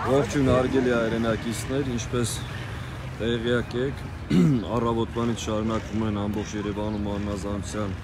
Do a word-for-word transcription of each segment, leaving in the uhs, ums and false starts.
Ողջույն հարգելի հայրենակիցներ, ինչպես տեղյակ եք, առավոտվանից շարունակվում են ամբողջ Երևանում աննազանության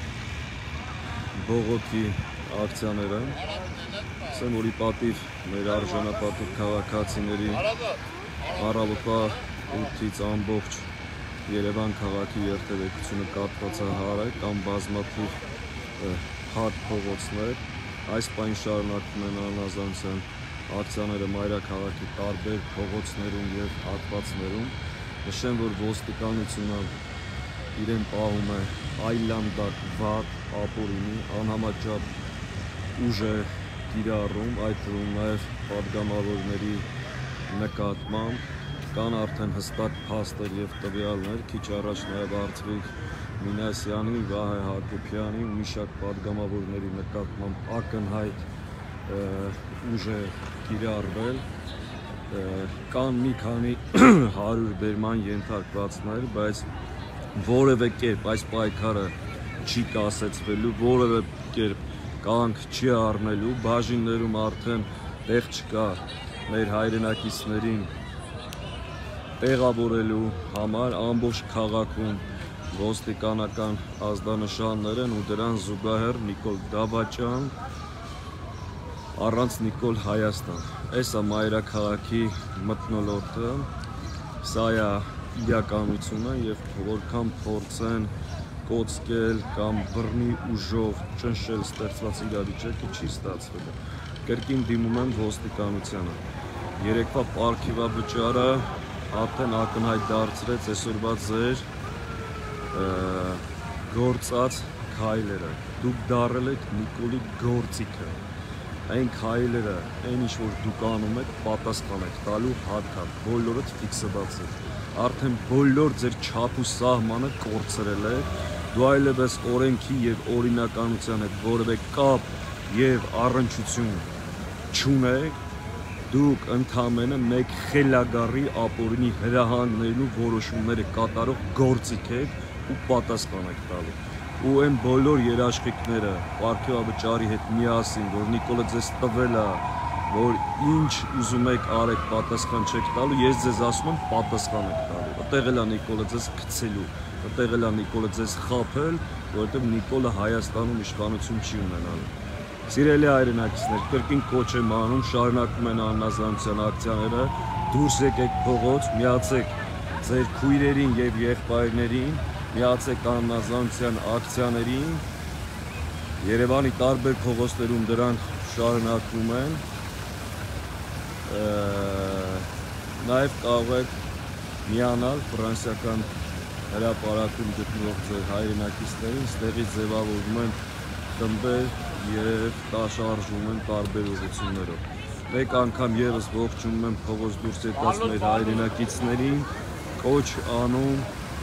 բողոքի ակցիաները։ Ասեմ, որի պատիվ մեր արժանապատիվ քաղաքացիների առավոտվա ութից ամբողջ Երևան քաղաքի երթևեկությունը կապված է հարակ կամ բազմաթիվ հարթ փողոցներ։ Այս պայն շարունակվում են աննազանության ակցիաները մայրաքաղաքի տարբեր փողոցներում եւ հատվածներում։ Նշեմ, որ ոստիկանությունը իրեն պահում է այլանդակ վատ ապօրինի անհամաչափ ուժ է կիրառում, այդ թվում նաեւ պատգամավորների նկատմամբ կան արդեն հստակ փաստեր եւ տվյալներ։ Քիչ առաջ նաեւ Արծվիկ Մինասյանի, Վահե Հակոբյանի ու մի շարք պատգամավորների նկատմամբ ակնհայտ ուժ է կիրառվել, կան մի քանի հարյուր բերման ենթարկվածներ, բայց որևէ կերպ այս պայքարը չի կասեցվելու, որևէ կերպ կանգ չի առնելու, բաժիններում արդեն տեղ չկա մեր հայրենակիցներին տեղավորելու համար, ամբողջ քաղաքում ոստիկանական ազդանշաններ են ու դրան զուգահեռ Նիկոլ Դավաճան առանց Նիկոլ Հայաստան։ Այս է մայրաքաղաքի մթնոլորտը, սա է իրականությունը եւ որքան փորձեն կոծկել կամ բռնի ուժով ճնշել ստեղծված իրավիճակը չի ստացվել։ Կրկին դիմում եմ ոստիկանությանը։ Երեկվա պարգևավճարը արդեն ակնհայտ դարձրեց այսօրվա ձեր գործած քայլերը։ Դուք դառել եք Նիկոլի գործիքը։ Այն քայլերը, այն ինչ որ դուք անում եք, պատասխան եք տալու հատկան, բոլորդ ֆիքսված եք։ Արդեն բոլոր ձեր չափ ու սահմանը կորցրել եք, դու այլևս օրենքի եւ օրինականության հետ որևէ կապ եւ առնչություն չունեք, դուք ընդամենը մեկ խելագարի ապօրինի հրահանգներն ու որոշումները կատարող գործիք եք ու պատասխան եք տալու։ Ու այն բոլոր երաշխիքները պարգևավճարի հետ միասին, որ Նիկոլը ձեզ տվել է, որ ինչ ուզում եք արեք, պատասխան չեք տալու, ես ձեզ ասում եմ պատասխան եք տալու։ Այդտեղ էլ է Նիկոլը ձեզ գցելու, այդտեղ էլ է Նիկոլը ձեզ խաբել, որովհետև Նիկոլը Հայաստանում իշխանություն չի ունենալու։ Սիրելի հայրենակիցներ, կրկին կոչ եմ անում, շարունակում են աննազանության ակցիաները, դուրս եկեք փողոց, միացեք ձեր քույրերին եւ եղբայրներին, միացեք աննազանության ակցիաներին, Երևանի տարբեր փողոցներում դրանք շարունակվում են, նաև կարող եք միանալ ֆրանսիական հրապարակում գտնվող ձեր հայրենակիցներին, ստեղից ձևավորվում են խմբեր եւ տաշարժում են տարբեր ուղղություններով։ Մեկ անգամ եւս ողջունում եմ փողոց դուրս եկած մեր հայրենակիցներին, կոչ անում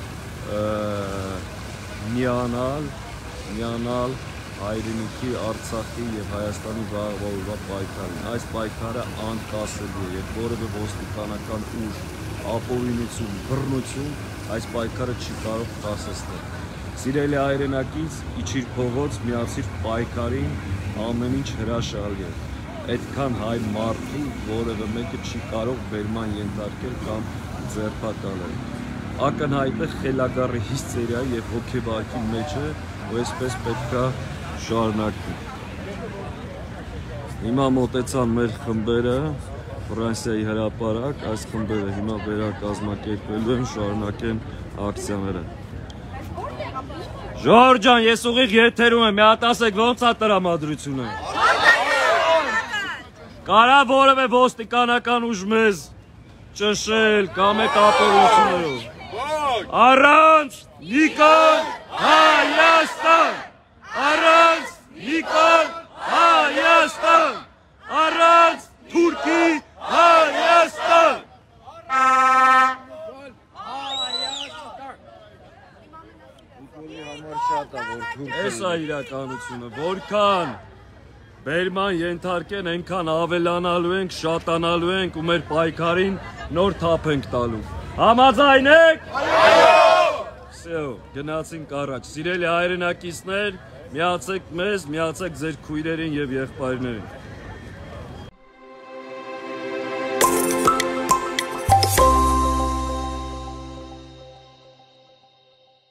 միանալ, միանալ հայրենիքի, Արցախի եւ Հայաստանի վաղվա պայքարին։ Այս պայքարը անկասելի է եւ որևէ ոստիկանական ուժ, ապօրինություն, բռնություն այս պայքարը չի կարող կասեցնել։ Սիրելի հայրենակից, իջիր փողոց, միացիր պայքարին, ամեն ինչ հրաշալի է։ Այդքան հայ մարդու որևէ մեկը չի կարող բերման ենթարկել կամ ձերբակալել։ Ակնհայտ է խելագարի հիստերիա եւ հոգեվարքի մեջ է, ու այսպես պետք է շարունակվի։ Հիմա մոտեցան մեր խմբերը, Ֆրանսիայի հրապարակ, այս խմբերը հիմա վերակազմակերպելու են, շարունակեն ակցիաները։ Ժողովուրդ ջան, ես ուղիղ եթերում եմ, մի հատ ասեք ոնց է տրամադրությունը։ Կարա որևէ ոստիկանական ուժ մեզ ճնշել կամ այդ ապօրինություններով։ Առանց Նիկոլ Հայաստան, առանց Նիկոլ Հայաստան, առանց Թուրքի Հայաստան։ Այս է իրականությունը, որքան բերման ենթարկեն, այնքան ավելանալու ենք, շատանալու ենք ու մեր պայքարին նոր թափ ենք տալու։ Համաձայն եք։ Всё, գնացինք առաջ։ Սիրելի հայրենակիցներ, միացեք մեզ, միացեք ձեր քույրերին եւ եղբայրներին։